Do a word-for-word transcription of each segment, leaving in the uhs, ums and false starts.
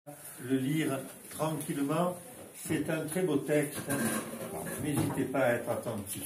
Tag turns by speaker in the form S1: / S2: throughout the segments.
S1: Le lire tranquillement, c'est un très beau texte, hein. N'hésitez pas à être attentif.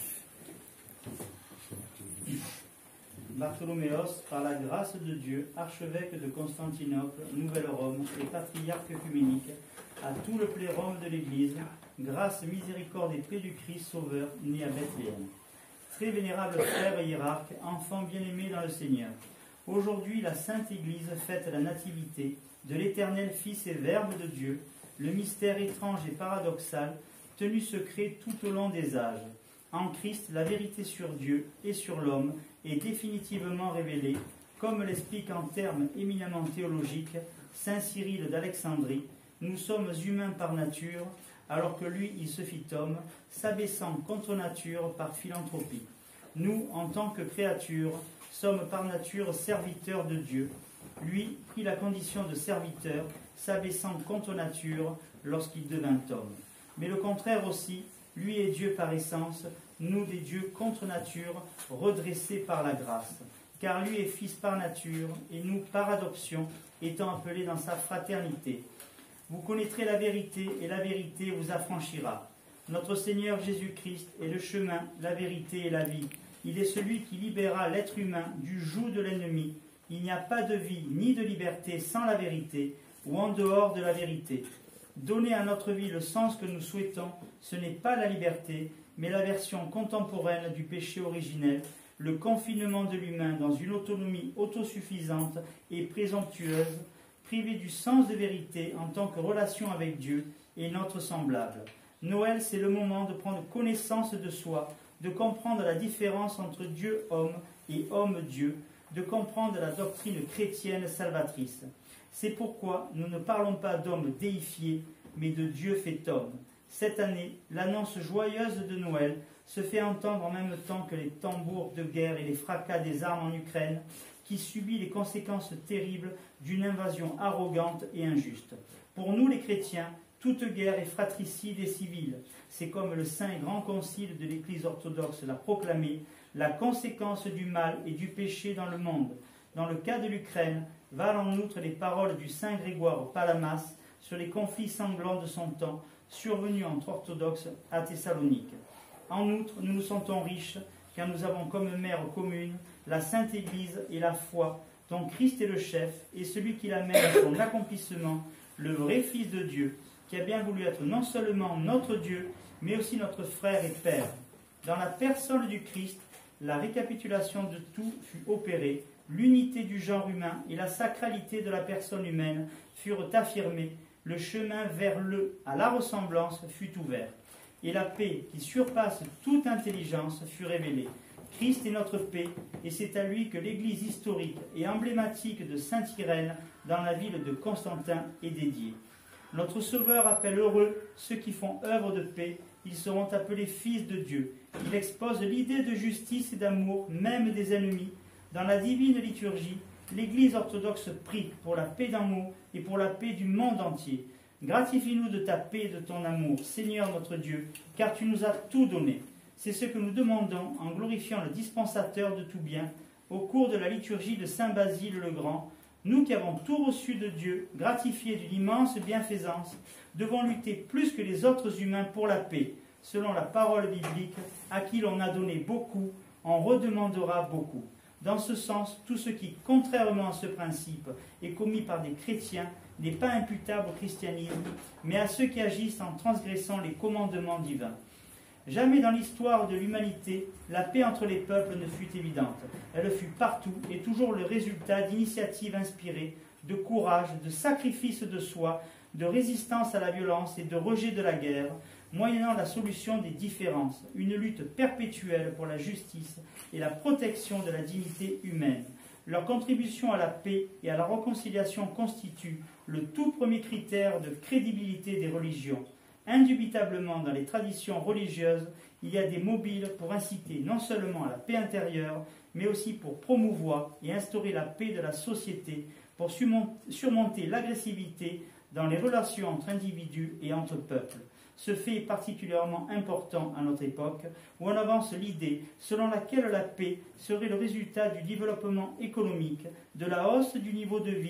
S2: Bartholoméos, par la grâce de Dieu, archevêque de Constantinople, Nouvelle-Rome et patriarche œcuménique, à tout le plérum de l'Église, grâce, miséricorde et paix du Christ Sauveur, né à Bethléem. Très vénérable frère et hiérarque, enfant bien-aimé dans le Seigneur, aujourd'hui la Sainte Église fête la nativité de l'Éternel Fils et Verbe de Dieu, le mystère étrange et paradoxal, tenu secret tout au long des âges. En Christ, la vérité sur Dieu et sur l'homme est définitivement révélée, comme l'explique en termes éminemment théologiques saint Cyril d'Alexandrie. Nous sommes humains par nature, alors que lui, il se fit homme, s'abaissant contre nature par philanthropie. Nous, en tant que créatures, sommes par nature serviteurs de Dieu. Lui prit la condition de serviteur, s'abaissant contre nature lorsqu'il devint homme. Mais le contraire aussi, lui est Dieu par essence, nous des dieux contre nature, redressés par la grâce. Car lui est fils par nature, et nous par adoption, étant appelés dans sa fraternité. Vous connaîtrez la vérité, et la vérité vous affranchira. Notre Seigneur Jésus-Christ est le chemin, la vérité et la vie. Il est celui qui libéra l'être humain du joug de l'ennemi. Il n'y a pas de vie ni de liberté sans la vérité, ou en dehors de la vérité. Donner à notre vie le sens que nous souhaitons, ce n'est pas la liberté, mais la version contemporaine du péché originel, le confinement de l'humain dans une autonomie autosuffisante et présomptueuse, privé du sens de vérité en tant que relation avec Dieu et notre semblable. Noël, c'est le moment de prendre connaissance de soi, de comprendre la différence entre Dieu-homme et homme-Dieu, de comprendre la doctrine chrétienne salvatrice. C'est pourquoi nous ne parlons pas d'homme déifié, mais de Dieu fait homme. Cette année, l'annonce joyeuse de Noël se fait entendre en même temps que les tambours de guerre et les fracas des armes en Ukraine, qui subit les conséquences terribles d'une invasion arrogante et injuste. Pour nous les chrétiens, toute guerre est fratricide et civile. C'est comme le Saint et Grand Concile de l'Église orthodoxe l'a proclamé, la conséquence du mal et du péché dans le monde. Dans le cas de l'Ukraine, valent en outre les paroles du Saint Grégoire Palamas sur les conflits sanglants de son temps, survenus entre orthodoxes à Thessalonique. En outre, nous nous sentons riches, car nous avons comme mère commune la Sainte Église et la foi, dont Christ est le chef et celui qui l'amène à son accomplissement, le vrai Fils de Dieu, qui a bien voulu être non seulement notre Dieu, mais aussi notre frère et Père. Dans la personne du Christ, la récapitulation de tout fut opérée, l'unité du genre humain et la sacralité de la personne humaine furent affirmées, le chemin vers le, à la ressemblance, fut ouvert, et la paix qui surpasse toute intelligence fut révélée. Christ est notre paix, et c'est à lui que l'Église historique et emblématique de Sainte-Irène dans la ville de Constantin est dédiée. Notre Sauveur appelle heureux ceux qui font œuvre de paix, ils seront appelés fils de Dieu. Il expose l'idée de justice et d'amour, même des ennemis. Dans la divine liturgie, l'Église orthodoxe prie pour la paix d'amour et pour la paix du monde entier. Gratifie-nous de ta paix et de ton amour, Seigneur notre Dieu, car tu nous as tout donné. C'est ce que nous demandons en glorifiant le dispensateur de tout bien au cours de la liturgie de Saint Basile le Grand. Nous qui avons tout reçu de Dieu, gratifiés d'une immense bienfaisance, devons lutter plus que les autres humains pour la paix. Selon la parole biblique, à qui l'on a donné beaucoup, on redemandera beaucoup. Dans ce sens, tout ce qui, contrairement à ce principe, est commis par des chrétiens n'est pas imputable au christianisme, mais à ceux qui agissent en transgressant les commandements divins. Jamais dans l'histoire de l'humanité, la paix entre les peuples ne fut évidente. Elle fut partout et toujours le résultat d'initiatives inspirées, de courage, de sacrifice de soi, de résistance à la violence et de rejet de la guerre, moyennant la solution des différences, une lutte perpétuelle pour la justice et la protection de la dignité humaine. Leur contribution à la paix et à la réconciliation constitue le tout premier critère de crédibilité des religions. Indubitablement, dans les traditions religieuses, il y a des mobiles pour inciter non seulement à la paix intérieure, mais aussi pour promouvoir et instaurer la paix de la société, pour surmonter l'agressivité dans les relations entre individus et entre peuples. Ce fait est particulièrement important à notre époque, où on avance l'idée selon laquelle la paix serait le résultat du développement économique, de la hausse du niveau de vie,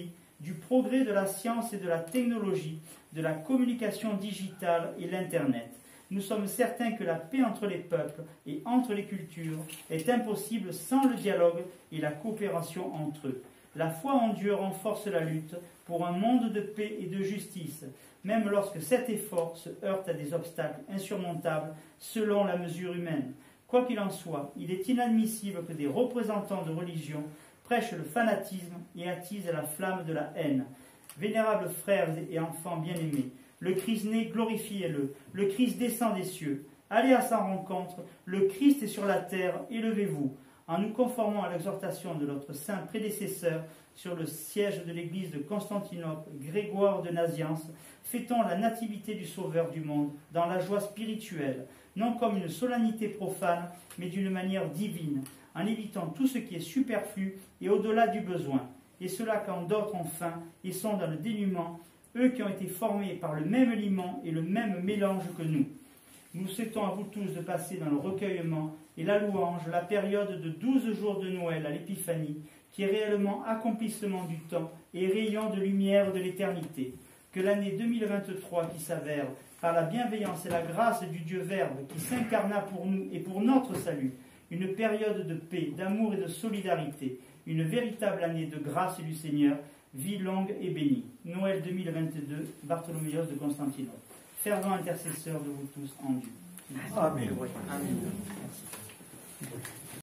S2: du progrès de la science et de la technologie, de la communication digitale et l'Internet. Nous sommes certains que la paix entre les peuples et entre les cultures est impossible sans le dialogue et la coopération entre eux. La foi en Dieu renforce la lutte pour un monde de paix et de justice, même lorsque cet effort se heurte à des obstacles insurmontables selon la mesure humaine. Quoi qu'il en soit, il est inadmissible que des représentants de religion prêchent le fanatisme et attisent la flamme de la haine. Vénérables frères et enfants bien-aimés, le Christ né, glorifiez-le. Le Christ descend des cieux. Allez à sa rencontre. Le Christ est sur la terre. Élevez-vous. En nous conformant à l'exhortation de notre saint prédécesseur sur le siège de l'église de Constantinople, Grégoire de Nazianze, fêtons la nativité du Sauveur du monde dans la joie spirituelle, non comme une solennité profane, mais d'une manière divine, en évitant tout ce qui est superflu et au-delà du besoin. Et cela quand d'autres ont faim et sont dans le dénuement, eux qui ont été formés par le même aliment et le même mélange que nous. Nous souhaitons à vous tous de passer dans le recueillement et la louange la période de douze jours de Noël à l'Épiphanie, qui est réellement accomplissement du temps et rayon de lumière de l'éternité. Que l'année deux mille vingt-trois qui s'avère, par la bienveillance et la grâce du Dieu Verbe qui s'incarna pour nous et pour notre salut, une période de paix, d'amour et de solidarité, une véritable année de grâce du Seigneur, vie longue et bénie. Noël deux mille vingt-deux, Bartholoméos de Constantinople. Fervent intercesseur de vous tous en Dieu.
S1: Amen.
S2: Amen.